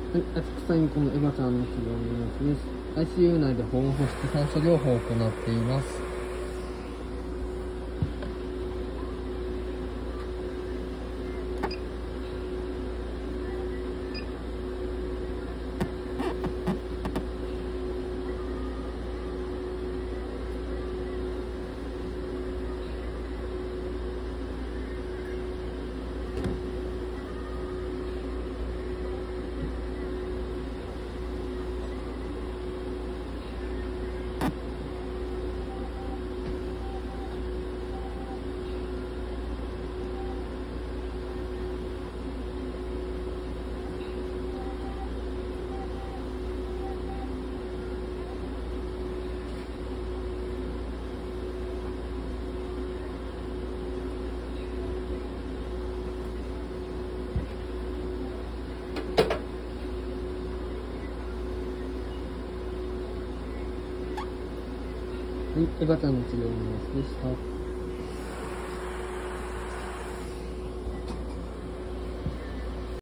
はい、アキクサインコのエヴァちゃんの治療の様子です。ICU 内で保温保湿酸素療法を行っています。はい、エヴァちゃんの治療の様子でした。